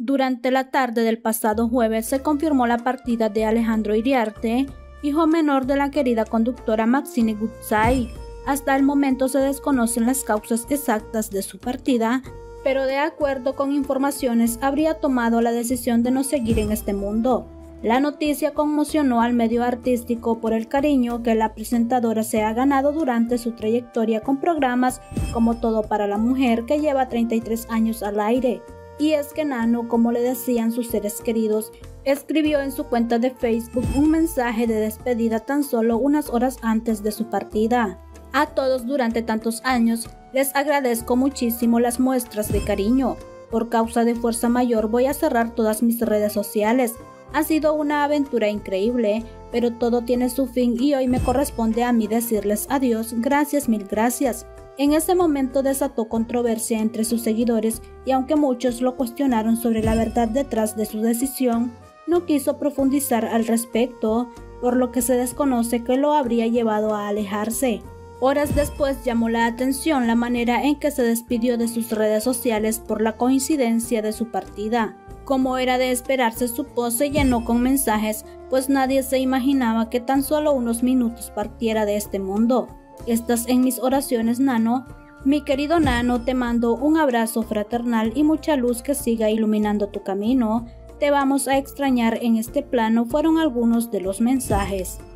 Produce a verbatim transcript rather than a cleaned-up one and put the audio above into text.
Durante la tarde del pasado jueves se confirmó la partida de Alejandro Iriarte, hijo menor de la querida conductora Maxine Goodside. Hasta el momento se desconocen las causas exactas de su partida, pero de acuerdo con informaciones habría tomado la decisión de no seguir en este mundo. La noticia conmocionó al medio artístico por el cariño que la presentadora se ha ganado durante su trayectoria con programas como Todo para la Mujer, que lleva treinta y tres años al aire. Y es que Nano, como le decían sus seres queridos, escribió en su cuenta de Facebook un mensaje de despedida tan solo unas horas antes de su partida. A todos durante tantos años les agradezco muchísimo las muestras de cariño. Por causa de fuerza mayor voy a cerrar todas mis redes sociales. Ha sido una aventura increíble, pero todo tiene su fin y hoy me corresponde a mí decirles adiós. Gracias, mil gracias. En ese momento desató controversia entre sus seguidores y aunque muchos lo cuestionaron sobre la verdad detrás de su decisión, no quiso profundizar al respecto, por lo que se desconoce qué lo habría llevado a alejarse. Horas después llamó la atención la manera en que se despidió de sus redes sociales por la coincidencia de su partida. Como era de esperarse, su post se llenó con mensajes, pues nadie se imaginaba que tan solo unos minutos partiera de este mundo. Estás en mis oraciones, Nano. Mi querido Nano, te mando un abrazo fraternal y mucha luz que siga iluminando tu camino. Te vamos a extrañar en este plano, fueron algunos de los mensajes.